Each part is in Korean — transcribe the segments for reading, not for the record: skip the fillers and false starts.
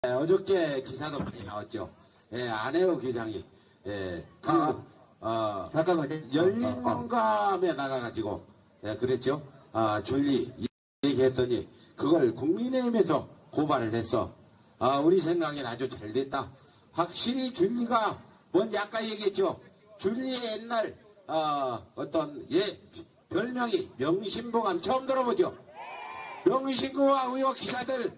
어저께 기사도 많이 나왔죠. 예, 안혜호 기장이 잠깐만요. 열린공감에 나가가지고 그랬죠. 줄리 얘기했더니 그걸 국민의힘에서 고발을 했어. 우리 생각엔 아주 잘 됐다. 확실히 줄리가 뭔지 아까 얘기했죠. 줄리의 옛날 어떤 별명이 명심보감 처음 들어보죠. 명심보감 의혹 기사들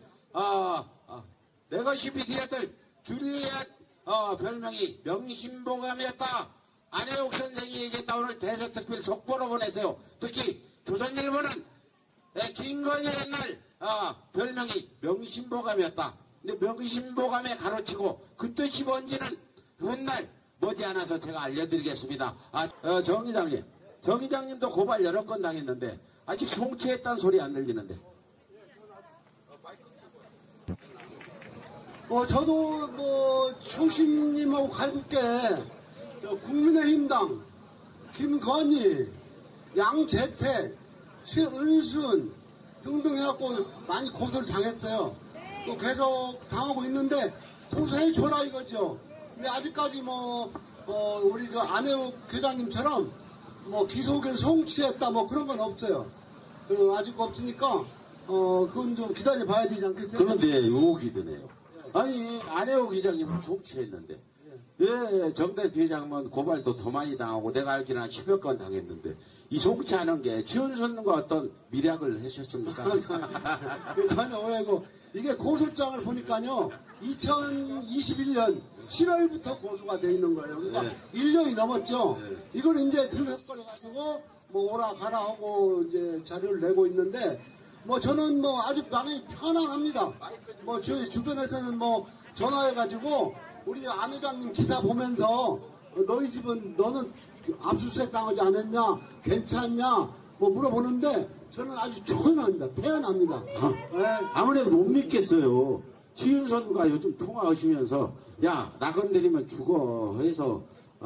레거시 미디어들 줄리의 별명이 명심보감이었다. 안혜옥 선생이 얘기했다. 오늘 대서특필 속보로 보내세요. 특히 조선일보는 김건희 옛날 별명이 명심보감이었다. 근데 명심보감에 가로치고 그 뜻이 뭔지는 훗날 머지않아서 제가 알려드리겠습니다. 정 기장님도 고발 여러 건 당했는데 아직 송치했다는 소리 안 들리는데. 저도 초심님하고 갈굼게 국민의힘당 김건희, 양재택, 최은순 등등 해갖고 많이 고소를 당했어요. 또 계속 당하고 있는데 고소해줘라 이거죠. 근데 아직까지 우리 안혜욱 회장님처럼 기소 의견 송치했다 그런 건 없어요. 아직 없으니까 그건 좀 기다려 봐야 되지 않겠어요? 그런데 의혹이 드네요. 아니 안혜호 기장님은 송치했는데 왜 정대 회장은 고발도 더 많이 당하고 내가 알기로는 한 10여 건 당했는데 이 송치하는 게 최은순과 어떤 미략을 하셨습니까? 전혀 오해고 이게 고소장을 보니까요 2021년 7월부터 고소가 돼 있는 거예요. 그러니까 1년이 넘었죠. 이걸 이제 들썩거려가지고 오라 가라 하고 이제 자료를 내고 있는데 저는 아주 많이 편안합니다. 저희 주변에서는 전화해가지고 우리 안 회장님 기사 보면서 너희 집은 너는 압수수색 당하지 않았냐 괜찮냐 물어보는데 저는 아주 편합니다. 태어납니다. 아무래도 못 믿겠어요. 최윤선과 요즘 통화하시면서 야 나 건드리면 죽어 해서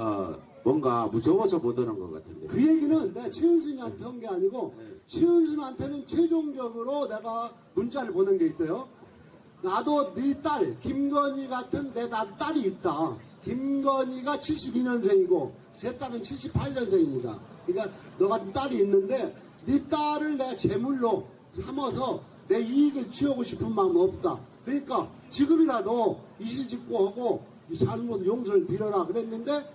뭔가 무서워서 못 오는 것 같은데. 그 얘기는 내가 최은순이한테 한 게 아니고 최은순한테는 최종적으로 내가 문자를 보낸 게 있어요. 나도 네 딸 김건희 같은 나도 딸이 있다. 김건희가 72년생이고 제 딸은 78년생입니다. 그러니까 너 같은 딸이 있는데 네 딸을 내가 제물로 삼아서 내 이익을 취하고 싶은 마음은 없다. 그러니까 지금이라도 이실직고 하고 사는 것도 용서를 빌어라 그랬는데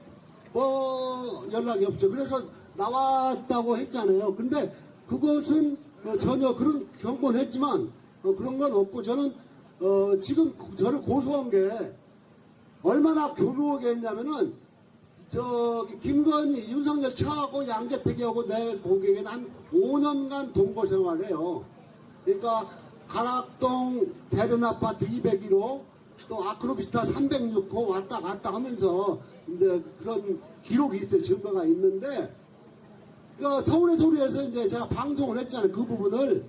연락이 없죠. 그래서 나왔다고 했잖아요. 근데 그것은 전혀 그런 경고는 했지만 그런 건 없고 저는 지금 저를 고소한 게 얼마나 교묘하게 했냐면은 김건희, 윤석열 처하고 양재택이하고 내 보기에는 한 5년간 동거 생활해요. 그러니까 가락동 대련아파트 201호 또 아크로비스타 306호 왔다 갔다 하면서 이제 그런 기록이 있어요. 증거가 있는데 서울의 소리에서 이제 제가 방송을 했잖아요. 그 부분을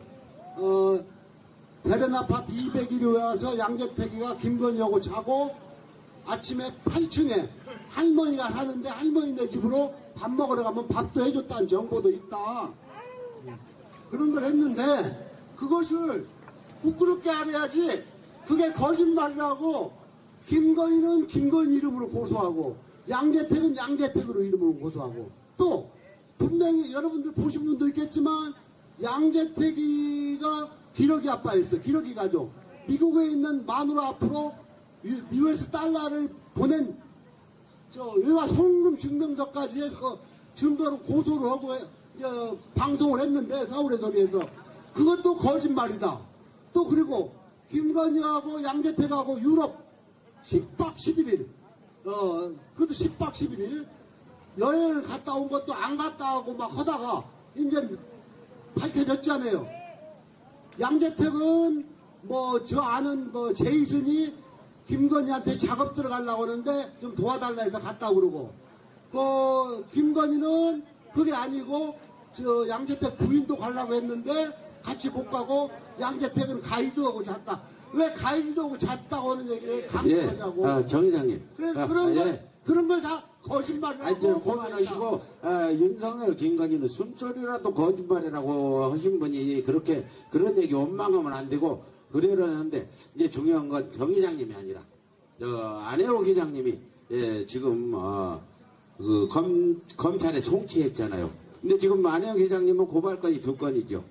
대련아파트 201호에 와서 양재택이가 김건희하고 자고 아침에 8층에 할머니가 사는데 할머니네 집으로 밥 먹으러 가면 밥도 해줬다는 정보도 있다. 그런 걸 했는데 그것을 부끄럽게 안 해야지. 그게 거짓말이라고. 김건희는 김건희 이름으로 고소하고 양재택은 양재택으로 이름으로 고소하고 또 분명히 여러분들 보신 분도 있겠지만 양재택이가 기러기 아빠였어요. 기러기 가족. 미국에 있는 마누라 앞으로 US 달러를 보낸 외화 송금 증명서까지 해서 증거로 고소를 하고 방송을 했는데 서울의 소리에서 그것도 거짓말이다. 또 그리고 김건희하고 양재택하고 유럽 10박 11일 그것도 10박 11일 여행을 갔다 온 것도 안 갔다 하고 막 하다가 이제 밝혀졌잖아요. 양재택은 저 아는 제이슨이 김건희한테 작업 들어가려고 하는데 좀 도와달라 해서 갔다 그러고 김건희는 그게 아니고 양재택 부인도 가려고 했는데 같이 못 가고 양재택은 가이드하고 잤다. 왜 가이드하고 잤다고 하는 얘기를 강조하냐고. 정 회장님. 그래서 그런 걸 다 거짓말이라고. 고민하시고 윤석열 김건희는 숨소리라도 거짓말이라고 하신 분이 그렇게 그런 얘기 원망하면 안 되고 그러는데 이제 중요한 건 정 기장님이 아니라 안혜호 기장님이 지금 검찰에 송치했잖아요. 근데 지금 안혜호 기장님은 고발건이 2건이죠.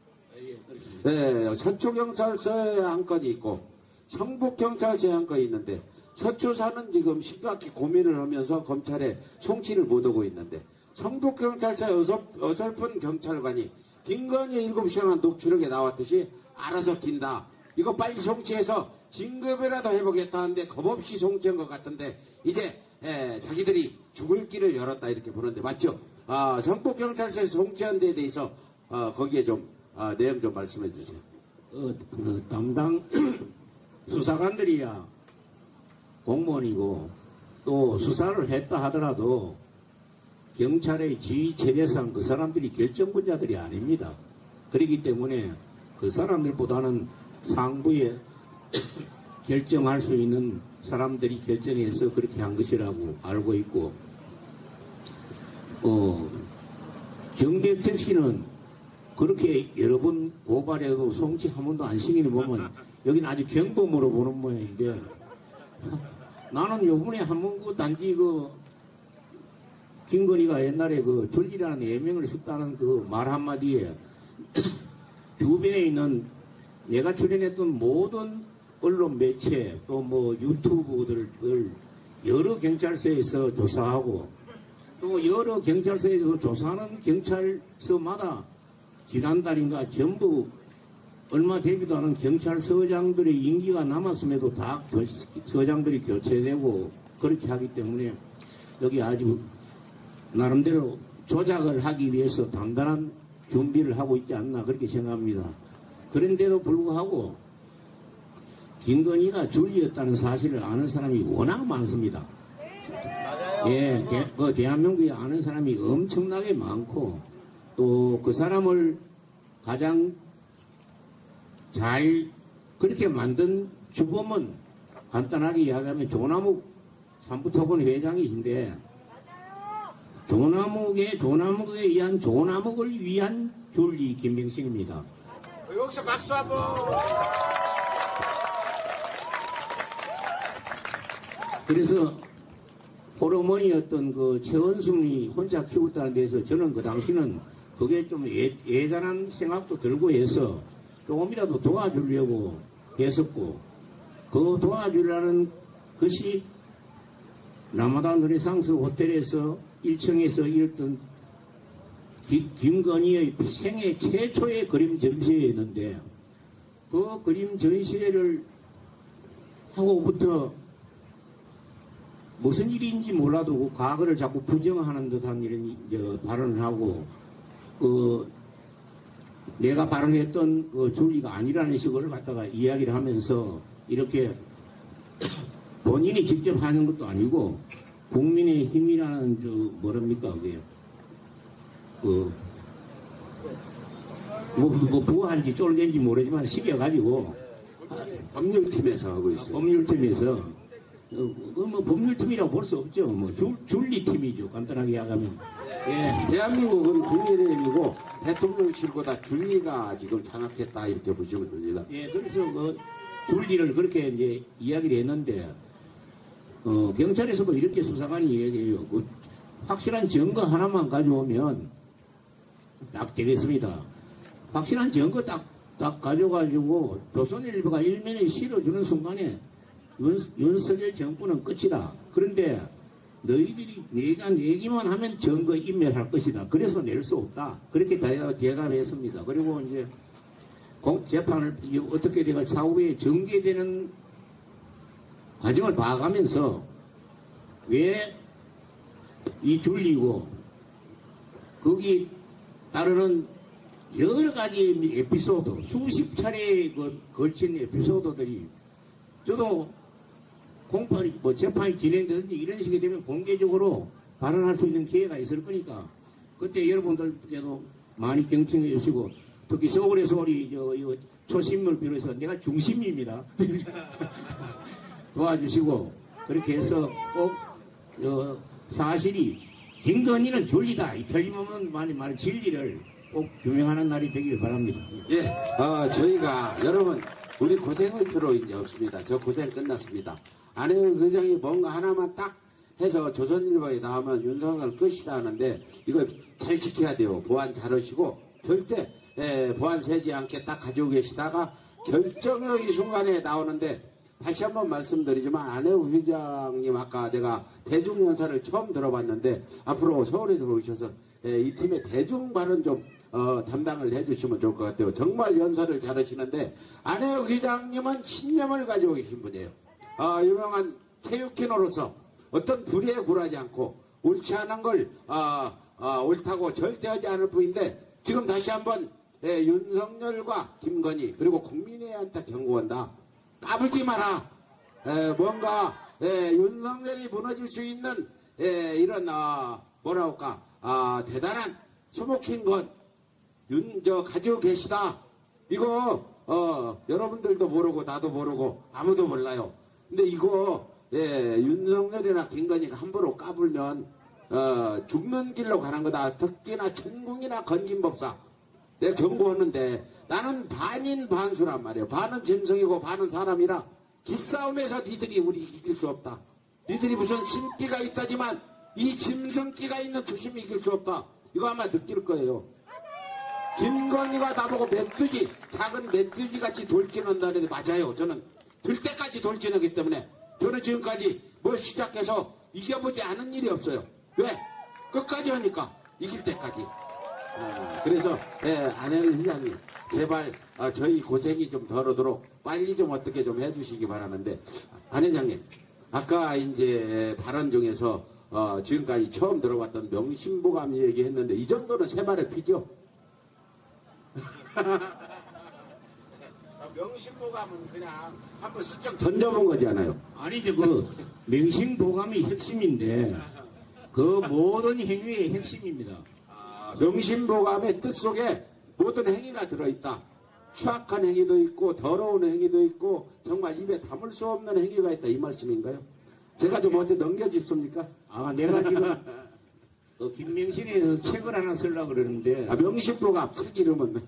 서초경찰서에 한 건이 있고 성북경찰서에 한 건이 있는데 서초사는 지금 심각히 고민을 하면서 검찰에 송치를 못하고 있는데 성북경찰서의 어설픈 경찰관이 김건희 7시간 녹취록에 나왔듯이 알아서 낀다. 이거 빨리 송치해서 진급이라도 해보겠다 하는데 겁없이 송치한 것 같은데 이제 자기들이 죽을 길을 열었다 이렇게 보는데 맞죠? 성북경찰서에서 송치한 데에 대해서 거기에 좀 내용 좀 말씀해 주세요. 담당 수사관들이야 공무원이고 또 수사를 했다 하더라도 경찰의 지휘 체제상 그 사람들이 결정권자들이 아닙니다. 그렇기 때문에 그 사람들보다는 상부에 결정할 수 있는 사람들이 결정해서 그렇게 한 것이라고 알고 있고 정대택 씨는 그렇게 여러 번 고발해도 송치 한 번도 안 시키는 보면 여기는 아주 경범으로 보는 모양인데 나는 요번에 한 번 그 단지 김건희가 옛날에 졸지라는 예명을 썼다는 그 말 한마디에 주변에 있는 내가 출연했던 모든 언론 매체 또 유튜브들을 여러 경찰서에서 조사하고 또 여러 경찰서에서 조사하는 경찰서마다 지난달인가 전부 얼마 되지도 않은 경찰서장들의 임기가 남았음에도 다 서장들이 교체되고 그렇게 하기 때문에 여기 아주 나름대로 조작을 하기 위해서 단단한 준비를 하고 있지 않나 그렇게 생각합니다. 그런데도 불구하고 김건희가 줄리였다는 사실을 아는 사람이 워낙 많습니다. 예, 대한민국에 아는 사람이 엄청나게 많고 또 그 사람을 가장 잘 그렇게 만든 주범은 간단하게 이야기하면 조남욱 산부토건 회장이신데 조남욱에 의한 조남욱을 위한 줄리 김병식입니다. 여기서 박수 한번. 그래서 호르몬이었던 그 최원순이 혼자 키웠다는 데서 저는 그 당시는 그게 좀 예전한 생각도 들고 해서 조금이라도 도와주려고 했었고 그 도와주려는 것이 라마다 누리상스 호텔에서 1층에서 일었던 김건희의 생애 최초의 그림 전시회였는데 그 그림 전시회를 하고부터 무슨 일인지 몰라도 그 과거를 자꾸 부정하는 듯한 이런 발언을 하고 내가 발언했던 그 줄리가 아니라는 식으로 갖다가 이야기를 하면서 이렇게 본인이 직접 하는 것도 아니고 국민의 힘이라는 뭐랍니까 그게 부한지 쫄된지 모르지만 시켜가지고 법률팀에서 하고 있어요. 법률팀에서 법률팀이라고 볼 수 없죠. 줄리팀이죠. 간단하게 이야기하면. 예. 대한민국은 국민의힘이고 대통령실보다 줄리가 지금 장악했다 이렇게 보시면 됩니다. 예, 그래서 줄리를 그렇게 이제 이야기를 했는데 경찰에서도 이렇게 수사관이 얘기해요. 확실한 증거 하나만 가져오면 딱 되겠습니다. 확실한 증거 딱 가져가지고 조선일보가 일면에 실어주는 순간에 윤석열 정부는 끝이다. 그런데 너희들이 내가 내기만 하면 증거 인멸할 것이다. 그래서 낼 수 없다. 그렇게 대답했습니다. 그리고 이제 재판을 어떻게 내가 사후에 전개되는 과정을 봐가면서 왜 이 줄리고 거기 따르는 여러 가지 에피소드, 수십 차례에 걸친 에피소드들이 저도 공판이 재판이 진행되든지 이런 식이 되면 공개적으로 발언할 수 있는 기회가 있을 거니까 그때 여러분들께도 많이 경청해 주시고 특히 서울에서 우리 초신물 비롯해서 내가 중심입니다. 도와주시고 그렇게 해서 꼭 사실이 김건희는 줄리다 이 틀림없는 말 진리를 꼭 규명하는 날이 되길 바랍니다. 예, 저희가 여러분 우리 고생할 필요 이제 없습니다. 저 고생 끝났습니다. 안혜영 의장이 뭔가 하나만 딱 해서 조선일보에 나오면 윤석열 끝이라 하는데 이거 잘 지켜야 돼요. 보안 잘 하시고 절대 보안 세지 않게 딱 가지고 계시다가 결정의 순간에 나오는데 다시 한번 말씀드리지만 안혜영 회장님 아까 내가 대중연사를 처음 들어봤는데 앞으로 서울에 들어오셔서 이 팀의 대중 발언 좀 담당을 해주시면 좋을 것 같아요. 정말 연설을 잘하시는데 안혜영 회장님은 신념을 가지고 계신 분이에요. 유명한 체육인으로서 어떤 불의에 굴하지 않고 옳지 않은 걸 옳다고 절대 하지 않을 뿐인데 지금 다시 한번 윤석열과 김건희 그리고 국민의한테 경고한다. 까불지 마라. 뭔가 윤석열이 무너질 수 있는 이런 뭐라 할까 대단한 소목인 것 가지고 계시다. 이거 여러분들도 모르고 나도 모르고 아무도 몰라요. 근데 이거 윤석열이나 김건희가 함부로 까불면 죽는 길로 가는 거다. 특히나 천궁이나 건진법사 내가 경고하는데 나는 반인 반수란 말이에요. 반은 짐승이고 반은 사람이라 기싸움에서 니들이 우리 이길 수 없다. 니들이 무슨 신기가 있다지만 이 짐승기가 있는 투심이 이길 수 없다. 이거 아마 느낄 거예요. 김건희가 나보고 메뚜기 작은 메뚜기 같이 돌진한다는데 맞아요. 저는 들 때까지 돌진하기 때문에 저는 지금까지 뭘 시작해서 이겨보지 않은 일이 없어요. 왜? 끝까지 하니까 이길 때까지. 그래서 안혜영 회장님 제발 저희 고생이 좀 덜어도록 빨리 좀 어떻게 좀 해주시기 바라는데 안 회장님 아까 이제 발언 중에서 지금까지 처음 들어봤던 명심보감 얘기했는데 이 정도는 세 발의 피죠? 명심보감은 그냥 한번 슬쩍 던져본 거잖아요. 아니 이제 그 명심보감이 핵심인데 그 모든 행위의 핵심입니다. 명심보감의 뜻 속에 모든 행위가 들어있다. 추악한 행위도 있고 더러운 행위도 있고 정말 입에 담을 수 없는 행위가 있다 이 말씀인가요? 제가 좀 어떻게 넘겨짚습니까? 내가 지금 김명신에서 책을 하나 쓰려고 그러는데 명심보감 책 이름은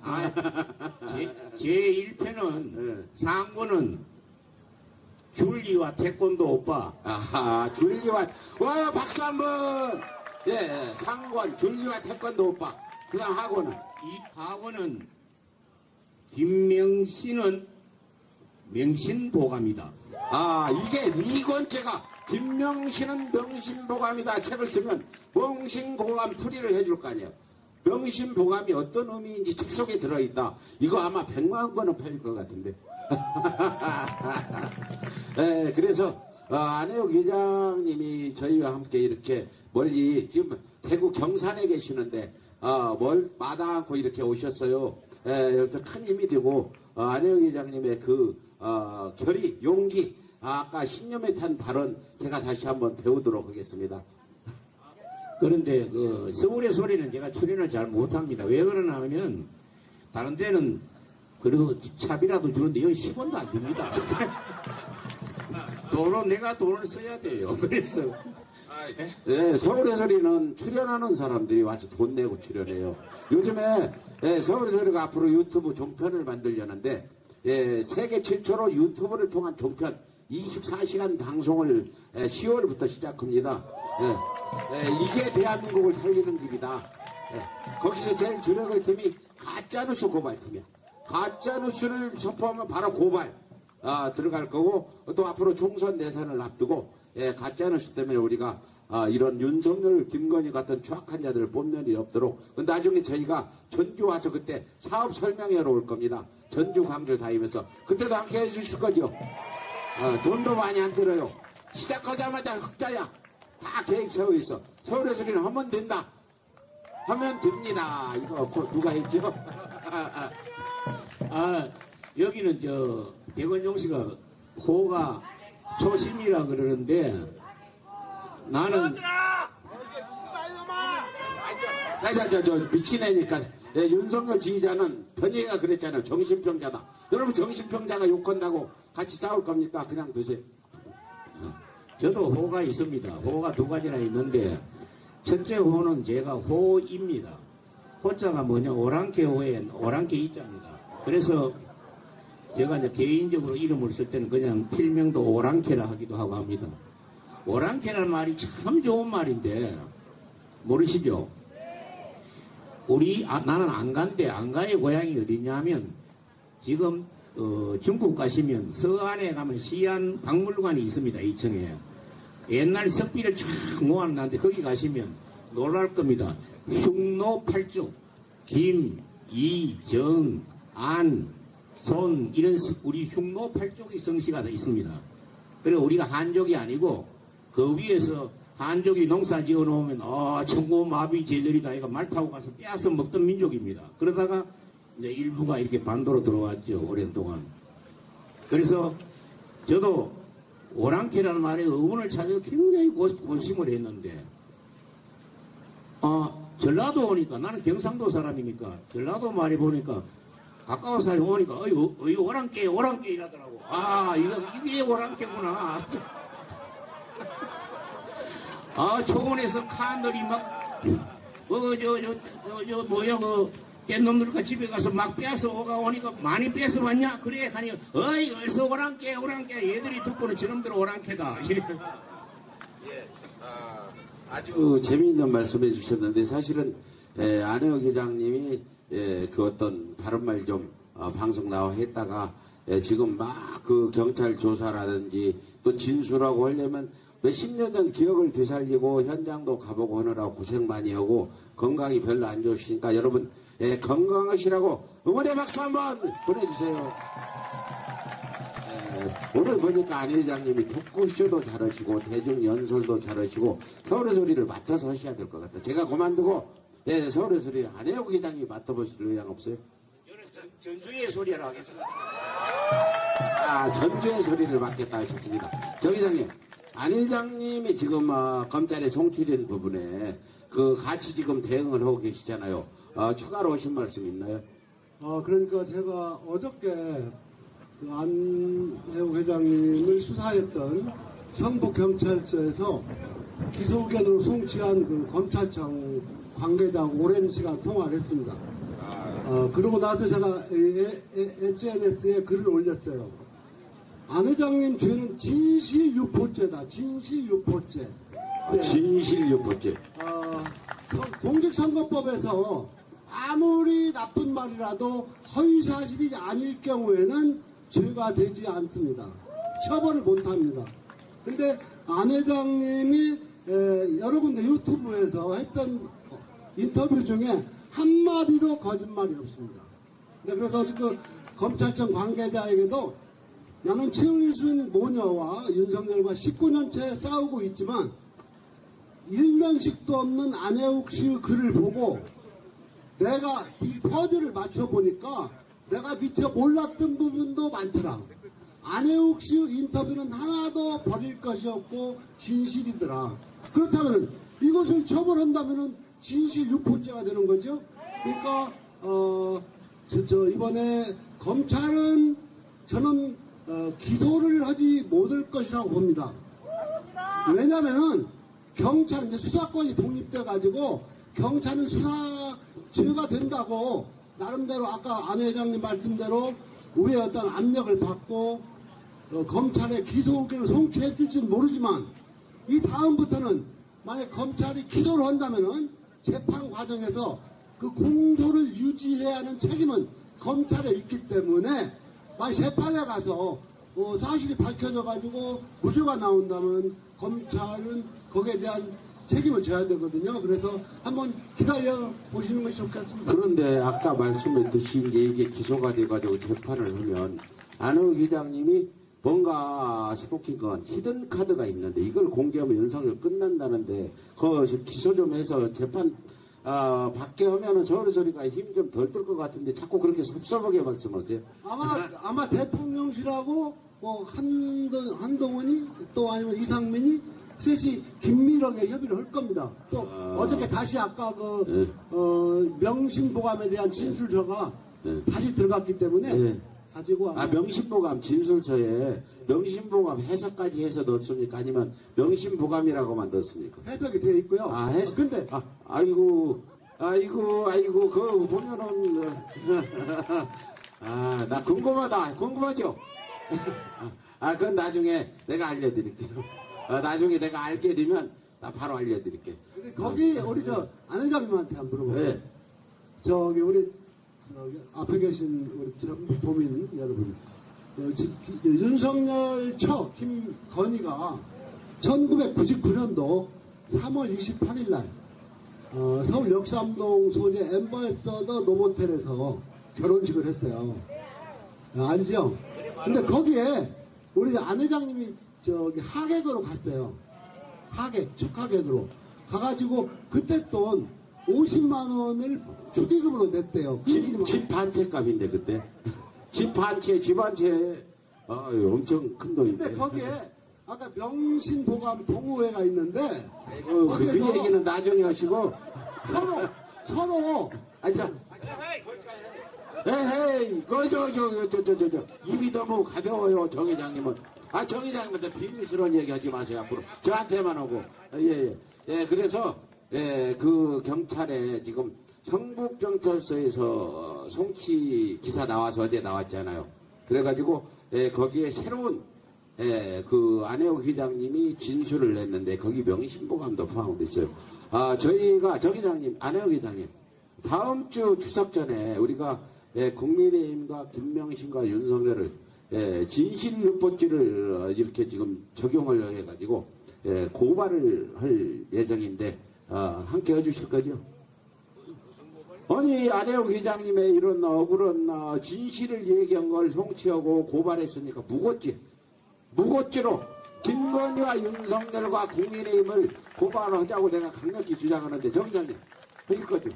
제 1편은 상고는 줄리와 태권도 오빠. 줄리와 박수 한번. 상권 줄리와 태권도 오빠. 그다음 하고는 이 하고는 김명신은 명신보감이다. 이게 이 권째가 김명신은 명심보감이다 책을 쓰면 명심보감 풀이를 해줄 거 아니에요. 명심보감이 어떤 의미인지 책 속에 들어있다. 이거 아마 100만 권은 팔릴 것 같은데. 그래서 안혜영 회장님이 저희와 함께 이렇게 멀리 지금 대구 경산에 계시는데 마다 않고 이렇게 오셨어요. 여기서 큰 힘이 되고 안혜영 회장님의 그 결의, 용기 아까 신념에 탄 발언 제가 다시 한번 배우도록 하겠습니다. 그런데 그 서울의 소리는 제가 출연을 잘 못합니다. 왜 그러나 하면 다른 데는 그래도 차비라도 주는데 여기 10원도 안 줍니다. 내가 돈을 써야 돼요. 그래서 서울의 소리는 출연하는 사람들이 와서 돈 내고 출연해요. 요즘에 서울의 소리가 앞으로 유튜브 종편을 만들려는데 세계 최초로 유튜브를 통한 종편 24시간 방송을 10월부터 시작합니다. 이게 대한민국을 살리는 길이다. 거기서 제일 주력할 팀이 가짜뉴스 고발팀이야. 가짜뉴스를 선포하면 바로 고발 들어갈 거고 또 앞으로 총선 대선을 앞두고 가짜뉴스 때문에 우리가 이런 윤석열, 김건희 같은 추악한 자들을 뽑는 일이 없도록 나중에 저희가 전주 와서 그때 사업 설명회로 올 겁니다. 전주, 광주 다니면서 그때도 함께 해주실 거죠. 돈도 많이 안 들어요. 시작하자마자 흑자야. 다 계획 세워 있어. 서울의 소리는 하면 된다. 하면 됩니다. 이거 누가 했죠? 여기는 백원종 씨가 호가 초심이라 그러는데 나는 저 미친 애니까 윤석열 지휘자는 변희가 그랬잖아요. 정신병자다. 여러분 정신병자가 욕한다고 같이 싸울 겁니까? 그냥 드세요. 저도 호가 있습니다. 호가 두 가지나 있는데 첫째 호는 제가 호입니다. 호자가 뭐냐 오랑캐 호에 오랑캐 이자입니다. 그래서 제가 이제 개인적으로 이름을 쓸 때는 그냥 필명도 오랑캐라 하기도 하고 합니다. 오랑캐라는 말이 참 좋은 말인데 모르시죠? 나는 안가인데 안가의 고향이 어디냐면 지금 중국 가시면 서안에 가면 시안 박물관이 있습니다. 2층에 옛날 석비를 쫙 모아놨는데 거기 가시면 놀랄 겁니다. 흉노 8족 김, 이, 정, 안, 손 이런 우리 흉노 8족의 성씨가 다 있습니다. 그리고 우리가 한족이 아니고 그 위에서 한족이 농사 지어 놓으면 천고마비 제절이다 이거 말 타고 가서 빼앗아 먹던 민족입니다. 그러다가 이제 일부가 이렇게 반도로 들어왔죠. 오랫동안. 그래서 저도 오랑캐라는 말에 의문을 찾아서 굉장히 고심을 했는데 전라도 오니까 나는 경상도 사람이니까 전라도 말이 보니까 가까운 사람이 오니까 어이 오랑캐 이라더라고. 이게 오랑캐구나. 초원에서 칸들이 막 깻놈들과 집에 가서 막 빼앗아 오니까 많이 뺏어 왔냐? 그래 가니 어이 어디서 오랑캐 얘들이 듣고는 저놈들 오랑캐다. 아주 재미있는 말씀해 주셨는데 사실은 안혜옥 회장님이 그 어떤 바른 말 좀 방송 나와 했다가 지금 막 그 경찰 조사라든지 또 진술하고 하려면 몇십 년 전 기억을 되살리고 현장도 가보고 하느라고 고생 많이 하고 건강이 별로 안 좋으시니까 여러분 건강하시라고 응원의 박수 한번 보내주세요. 오늘 보니까 안 회장님이 토크쇼도 잘하시고 대중연설도 잘하시고 서울의 소리를 맡아서 하셔야 될 것 같다. 제가 그만두고 서울의 소리를 안혜옥 회장님이 맡아보실 의향 없어요? 저는 전주의 소리라고 하겠습니다. 전주의 소리를 맡겠다 하셨습니다. 정 회장님, 안 회장님이 지금 검찰에 송치된 부분에 같이 지금 대응을 하고 계시잖아요. 추가로 하신 말씀 있나요? 그러니까 제가 어저께 그 안혜옥 회장님을 수사했던 성북경찰서에서 기소 의견으로 송치한 그 검찰청 관계자하고 오랜 시간 통화를 했습니다. 그러고 나서 제가 SNS에 글을 올렸어요. 안 회장님 죄는 진실유포죄다. 진실유포죄. 진실유포죄. 공직선거법에서 아무리 나쁜 말이라도 허위사실이 아닐 경우에는 죄가 되지 않습니다. 처벌을 못합니다. 근데 안 회장님이 여러 군데 유튜브에서 했던 인터뷰 중에 한마디도 거짓말이 없습니다. 그래서 그 검찰청 관계자에게도 나는 최은순 모녀와 윤석열과 19년째 싸우고 있지만 일면식도 없는 안혜옥 씨의 글을 보고 내가 이 퍼즐을 맞춰보니까 내가 미처 몰랐던 부분도 많더라. 안혜옥 씨의 인터뷰는 하나도 버릴 것이 없고 진실이더라. 그렇다면 이것을 처벌한다면 진실 유포죄가 되는 거죠. 그러니까 이번에 검찰은 저는 기소를 하지 못할 것이라고 봅니다. 왜냐하면 경찰은 이제 수사권이 독립돼 가지고 경찰은 수사죄가 된다고 나름대로 아까 안 회장님 말씀대로 위에 어떤 압력을 받고 검찰의 기소 의견을 송치했을지는 모르지만 이 다음부터는 만약 검찰이 기소를 한다면은 재판 과정에서 그 공소를 유지해야 하는 책임은 검찰에 있기 때문에 만약 재판에 가서 사실이 밝혀져 가지고 무죄가 나온다면 검찰은 거기에 대한 책임을 져야 되거든요. 그래서 한번 기다려 보시는 것이 좋겠습니다. 그런데 아까 말씀했듯이 이게 기소가 돼가지고 재판을 하면 안혜옥 회장님이 뭔가 스포킹 건 히든 카드가 있는데 이걸 공개하면 윤석열 끝난다는데 그 기소 좀 해서 재판 받게 하면은 서울의 소리가 힘 좀 덜 들 것 같은데 자꾸 그렇게 섭섭하게 말씀하세요. 아마 대통령실하고 한동훈이 또 아니면 이상민이 셋이 긴밀하게 협의를 할 겁니다. 또 어저께 다시 아까 명심보감에 대한 진술서가 다시 들어갔기 때문에 가지고 명심보감 진술서에 명심보감 해석까지 해서 넣습니까? 아니면 명심보감이라고만 넣습니까? 해석이 되어 있고요. 근데 아이고 그거 보면은 아, 나 궁금하죠? 아, 그건 나중에 내가 알려드릴게요. 나중에 내가 알게 되면 나 바로 알려드릴게. 근데 거기 우리 안 회장님한테 한번 물어볼게요. 네. 저기 우리 앞에 계신 우리 도민 여러분, 윤석열 처 김건희가 1999년도 3월 28일 날 서울 역삼동 소재 엠버서더 노보텔에서 결혼식을 했어요. 알죠? 근데 거기에 우리 안 회장님이 저기 하객으로 갔어요. 하객, 축하객으로 가가지고 그때 돈 50만 원을 축의금으로 냈대요. 집 한 채 값인데 그때 집 한 채 엄청 큰 돈인데. 근데 거기에 아까 명신보감 동호회가 있는데 아이고, 그 얘기는 나중에 하시고. 서로 앉아. 에헤이, 저 입이 너무 가벼워요, 정 회장님은. 아, 정 회장님한테 비밀스러운 얘기 하지 마세요, 앞으로. 저한테만 오고. 예, 그래서, 그 경찰에 지금 성북경찰서에서 송치 기사 나와서 어제 나왔잖아요. 그래가지고, 거기에 새로운, 그 안혜욱 회장님이 진술을 냈는데, 거기 명신보감도 포함되어 있어요. 아, 저희가, 정 회장님, 안혜욱 회장님, 다음 주 추석 전에 우리가 국민의힘과 김명신과 윤석열을 진실유포죄를 이렇게 지금 적용을 해가지고 고발을 할 예정인데 함께 해주실 거죠? 아니 안혜욱 회장님의 이런 억울한 진실을 얘기한 걸 송치하고 고발했으니까 무고죄로 김건희와 윤석열과 국민의힘을 고발하자고 내가 강력히 주장하는데 정 회장님 하실 거죠?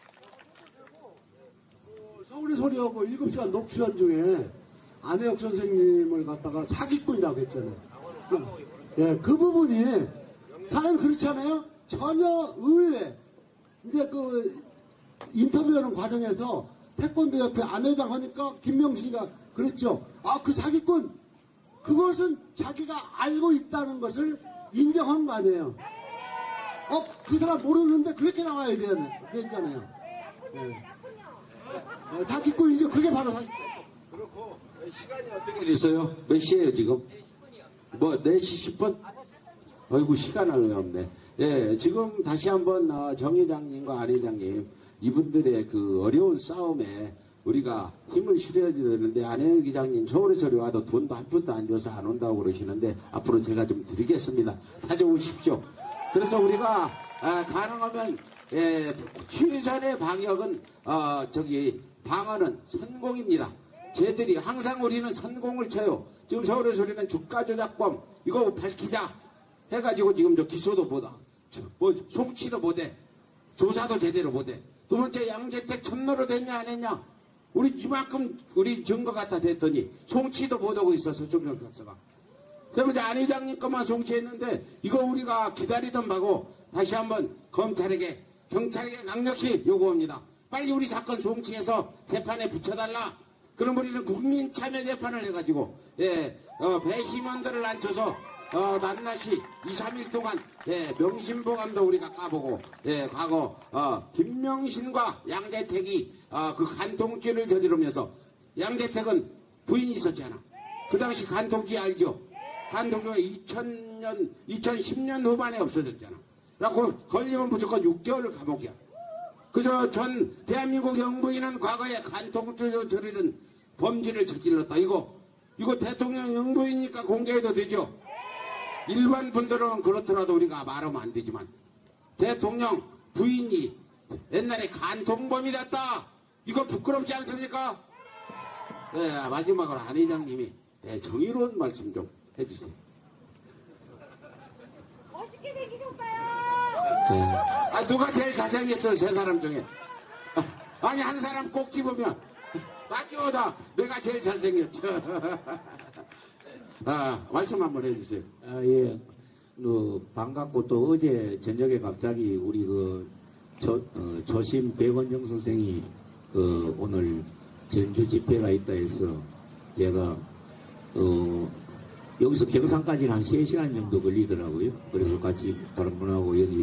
서울의 소리하고 7시간 녹취한 중에 안혜욱 선생님을 갖다가 사기꾼이라고 했잖아요. 그 부분이 사람이 그렇지 않아요? 전혀 의외. 이제 그 인터뷰하는 과정에서 태권도 협회 안 회장 하니까 김명신이가 그랬죠. 아, 그 사기꾼 그것은 자기가 알고 있다는 것을 인정한 거 아니에요. 그 사람 모르는데 그렇게 나와야 되잖아요. 사기꾼 이제 그게 바로 사기꾼. 그렇고 시간이 어떻게 됐어요? 몇 시에요 지금? 4시 10분? 아이고 시간을 왜 없네. 지금 다시 한번 정 회장님과 안 회장님 이분들의 그 어려운 싸움에 우리가 힘을 실어야 되는데 안혜욱 기장님 서울에서 와도 돈도 한 푼도 안 줘서 안 온다고 그러시는데 앞으로 제가 좀 드리겠습니다. 찾아오십시오. 그래서 우리가 가능하면 최선의 방역은 방어는 선공입니다. 쟤들이 항상 우리는 선공을 쳐요. 지금 서울에서 우리는 주가 조작범 이거 밝히자 해가지고 지금 저 기소도 못하 송치도 못해 조사도 제대로 못해. 두 번째 양재택 천로로 됐냐 안 했냐 우리 이만큼 우리 증거 갖다 댔더니 송치도 못하고 있어서 서초경찰서가. 세 번째 안 회장님 것만 송치했는데 이거 우리가 기다리던 바고 다시 한번 검찰에게 경찰에게 강력히 요구합니다. 빨리 우리 사건 송치해서 재판에 붙여달라. 그럼 우리는 국민 참여 재판을 해가지고 배심원들을 앉혀서 낱낱이 2, 3일 동안 명신보감도 우리가 까보고 과거 김명신과 양재택이 그 간통죄를 저지르면서 양재택은 부인이 있었잖아. 그 당시 간통죄 알죠? 간통죄가 2010년 후반에 없어졌잖아. 그래갖고 걸리면 무조건 6개월 감옥이야. 그래서 전 대한민국 영부인은 과거에 간통죄를 저지른 범죄를 저질렀다. 이거 대통령 영부인이니까 공개해도 되죠? 일반 분들은 그렇더라도 우리가 말하면 안 되지만 대통령 부인이 옛날에 간통범이 됐다. 이거 부끄럽지 않습니까? 마지막으로 안 회장님이 정의로운 말씀 좀 해주세요. 멋있게 생기셨어요. 누가 제일 잘생겼어요? 세 사람 중에. 아니 한 사람 꼭 집으면 맞죠? 내가 제일 잘생겼죠. 말씀 한번 해주세요. 반갑고 또 어제 저녁에 갑자기 우리 조심 백원정 선생이 오늘 전주 집회가 있다 해서 제가 여기서 경산까지는 한 3시간 정도 걸리더라고요. 그래서 같이 다른 분하고 여기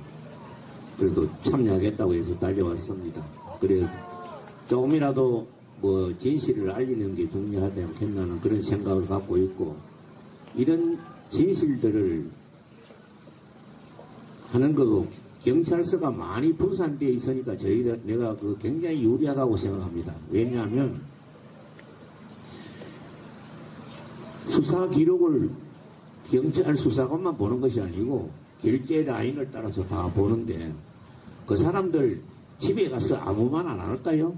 그래도 참여하겠다고 해서 달려왔습니다. 그래 조금이라도 뭐 진실을 알리는 게 중요하지 않겠나는 그런 생각을 갖고 있고, 이런 진실들을 하는 거고 경찰서가 많이 분산되어 있으니까 내가 굉장히 유리하다고 생각합니다. 왜냐하면 수사 기록을 경찰 수사관만 보는 것이 아니고 결제 라인을 따라서 다 보는데, 그 사람들 집에 가서 아무 말 안 할까요?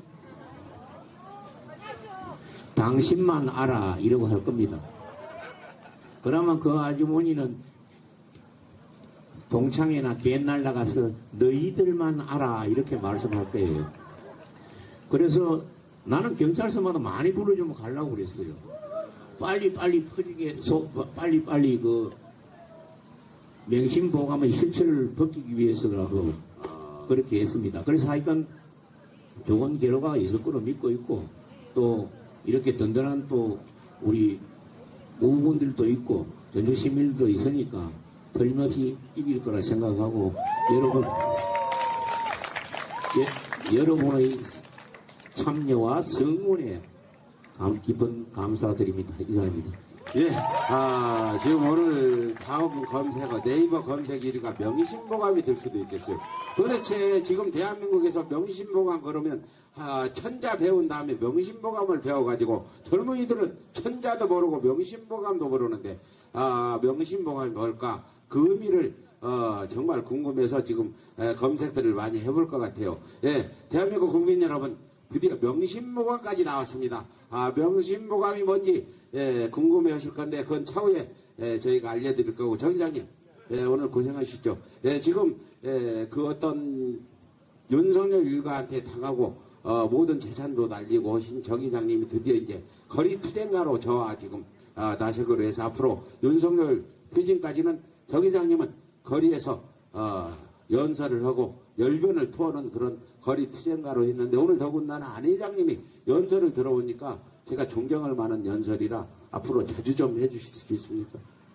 당신만 알아 이러고 할 겁니다. 그러면 그 아주머니는 동창회나 개날 나가서 너희들만 알아 이렇게 말씀할 거예요. 그래서 나는 경찰서마다 많이 불러주면 가려고 그랬어요. 빨리 퍼지게 빨리 그 명심보감의 실체를 벗기기 위해서라도 그렇게 했습니다. 그래서 하여간 좋은 결과가 있을 거로 믿고 있고, 또 이렇게 든든한 또 우리 우군들도 있고 전주 시민들도 있으니까 틀림없이 이길 거라 생각하고, 여러분의 참여와 성원에 깊은 감사드립니다. 이상입니다. 예, 지금 오늘 다음 검색어, 네이버 검색 1위가 명심보감이 될 수도 있겠어요. 도대체 지금 대한민국에서 명심보감 그러면 천자 배운 다음에 명심보감을 배워가지고 젊은이들은 천자도 모르고 명심보감도 모르는데, 명심보감이 뭘까? 그 의미를 정말 궁금해서 지금 검색들을 많이 해볼 것 같아요. 예, 대한민국 국민 여러분, 드디어 명심보감까지 나왔습니다. 명심보감이 뭔지 궁금해 하실 건데, 그건 차후에 저희가 알려드릴 거고, 정 기자님, 오늘 고생하셨죠. 지금 그 어떤 윤석열 일가한테 당하고 모든 재산도 날리고 하신 정 기자님이 드디어 이제 거리투쟁가로 저와 지금 나서기로 해서 앞으로 윤석열 퇴진까지는 정 기자님은 거리에서 연설을 하고 열변을 토하는 그런 거리투쟁가로 했는데, 오늘 더군다나 안 회장님이 연설을 들어보니까 제가 존경할 만한 연설이라 앞으로 자주 좀 해주실 수 있습니까?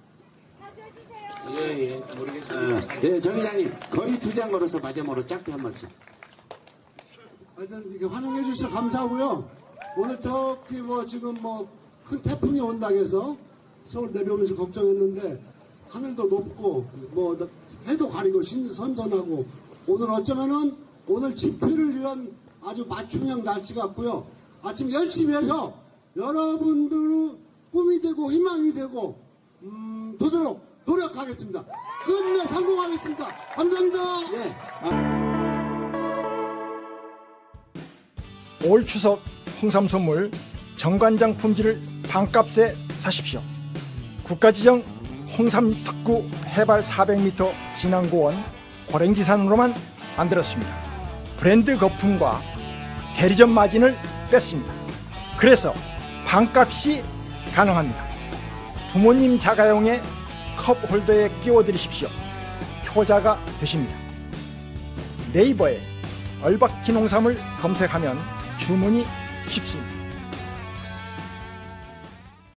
예, 모르겠습니다. 정 기자님, 거리투쟁으로서 마지막으로 짧게 한 말씀. 하여튼 이렇게 환영해 주셔서 감사하고요. 오늘 저기 지금 큰 태풍이 온다고 해서 서울 내려오면서 걱정했는데, 하늘도 높고 해도 가리고 선선하고, 오늘 어쩌면은 오늘 집회를 위한 아주 맞춤형 날씨 같고요. 아침 열심히 해서 여러분들의 꿈이 되고 희망이 되고 되도록 노력하겠습니다. 끝내 성공하겠습니다. 감사합니다. 예. 올 추석 홍삼 선물 정관장 품질을 반값에 사십시오. 국가지정 홍삼 특구 해발 400m 진안고원 고랭지산으로만 만들었습니다. 브랜드 거품과 대리점 마진을 뺐습니다. 그래서 반값이 가능합니다. 부모님 자가용의 컵 홀더에 끼워드리십시오. 효자가 되십니다. 네이버에 얼박기 농삼을 검색하면 주문이 쉽습니다.